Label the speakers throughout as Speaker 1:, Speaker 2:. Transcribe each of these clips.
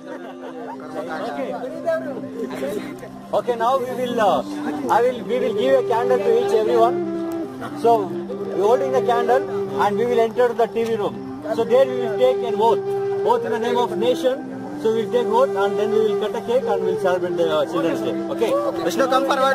Speaker 1: Okay, now we will give a candle to each everyone. So we holding the candle and we will enter the TV room. So there we will take an oath in the name of nation. So we will take oath and then we will cut a cake and we will celebrate the Children's Day. Okay, Vishnu, come forward.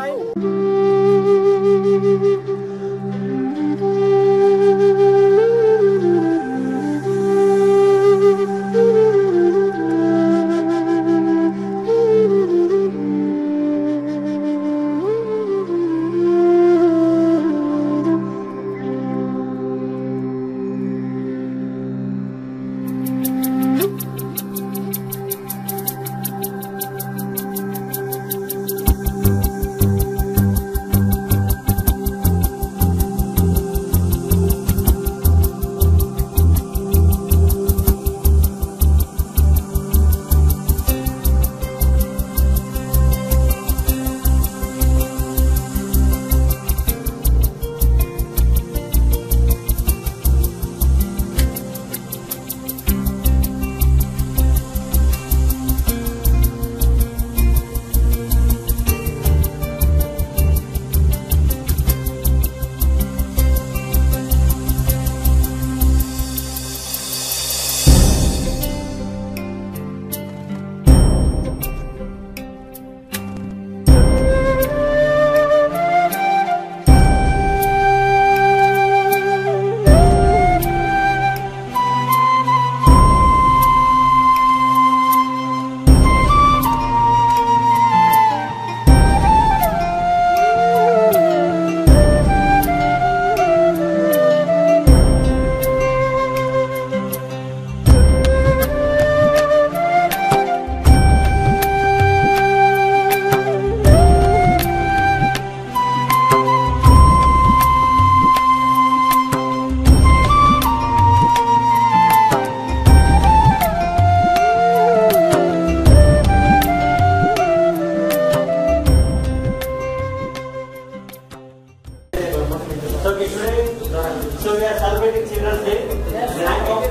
Speaker 1: So we are celebrating Children's Day. Rank of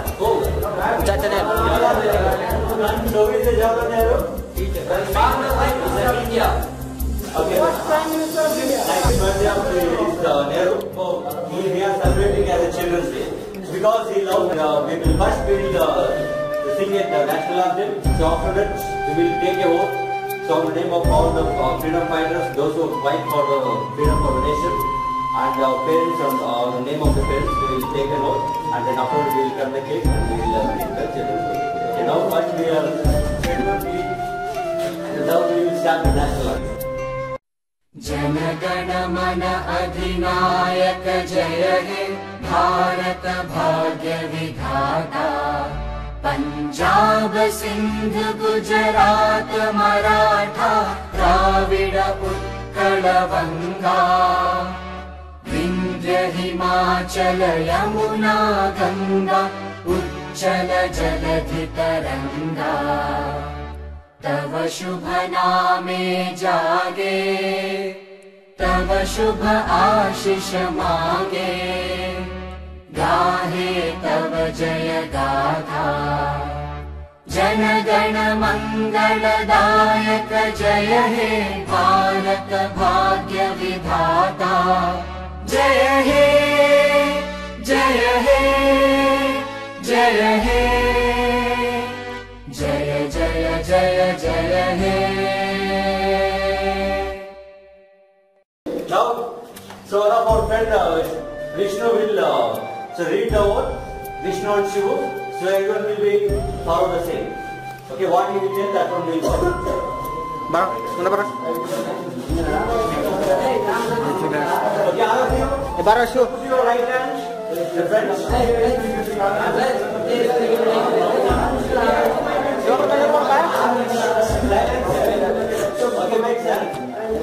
Speaker 1: So who is the Jawaharlal Nehru? Teacher. India. Okay. What Prime Minister of India? Birthday of Nehru. We are celebrating as a Children's Day because he loved. We will first sing it the national anthem. So after that we will take a vote. So in the name of all the freedom fighters, those who fight for the freedom of the nation, and our parents, on the name of the parents, we will take a vote, and then afterwards we will cut the cake and we will eat the Children's Day. Okay, now first we are and now we will start the national anthem.
Speaker 2: जनगण मन अधिनायक जय हे भारत भाग्य विधाता पंजाब सिंध गुजरात मराठा द्राविड उत्कल गंगा विंध्य हिमाचल यमुना गंगा उच्चल जलधि तरंगा तव शुभ नामे जागे तव शुभ आशीष मांगे गाहे तव जय गाथा जन गण मंगलदायक जय हे भारत भाग्य विधाता जय हे जय हे जय हे जय जय जय जय हे.
Speaker 1: Now, so one of our friend Vishnu will read the word Vishnu and Shivu. So everyone will be follow the same. Okay, what he will tell that one will follow. Okay, all of you. Put your right hand. The friends. Okay, make sense.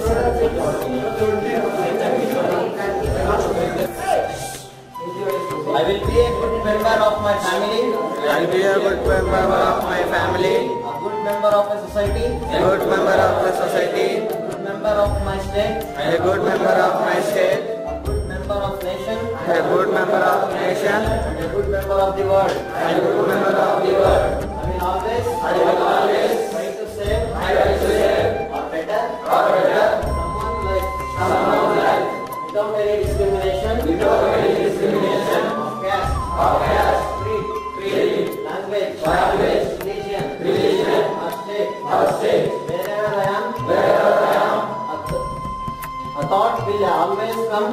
Speaker 1: I will be a good member of my family.
Speaker 3: I will be a good member of my family.
Speaker 1: A good member of a society.
Speaker 3: A good member of the society.
Speaker 1: A good member of my state.
Speaker 3: A good member of my state.
Speaker 1: A good member of nation.
Speaker 3: A good member of nation.
Speaker 1: And a good member of the world.
Speaker 3: And a good member of the world.
Speaker 1: I will always try to save or better someone like without any discrimination of caste, creed, language, religion or state. Wherever I am, a thought will always come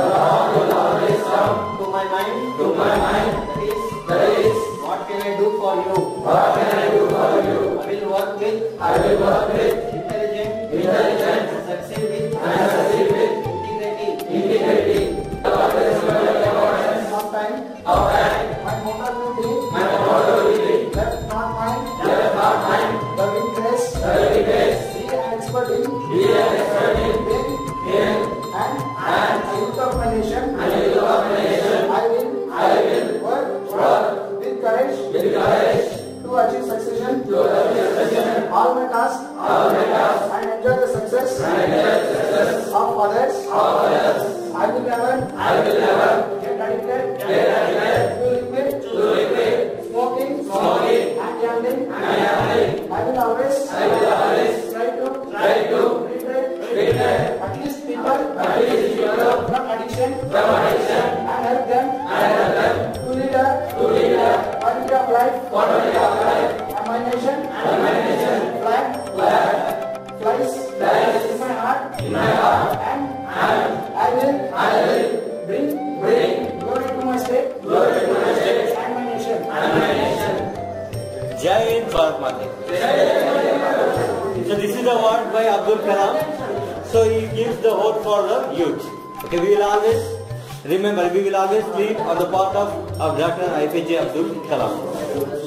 Speaker 1: to my mind. That is, what can I do for you? I will work with intelligent, succeed with integrity. Sometimes my motto will be let not mind the weakness, be an expert in and youth of my nation. I will work with courage to achieve succession. All my tasks and enjoy the success of others. I will never get addicted to liquid, smoking and gambling. I will always try to retreat at least people from addiction and help them to lead a quality of life. And my nation flag flies in my heart, and I will bring glory to my state and my nation.
Speaker 4: Jai Hind, Bharat Mata. So this is the word by Abdul Kalam. So he gives the vote for the youth. Okay, we will always remember, we will always live on the path of Dr. APJ Abdul Kalam.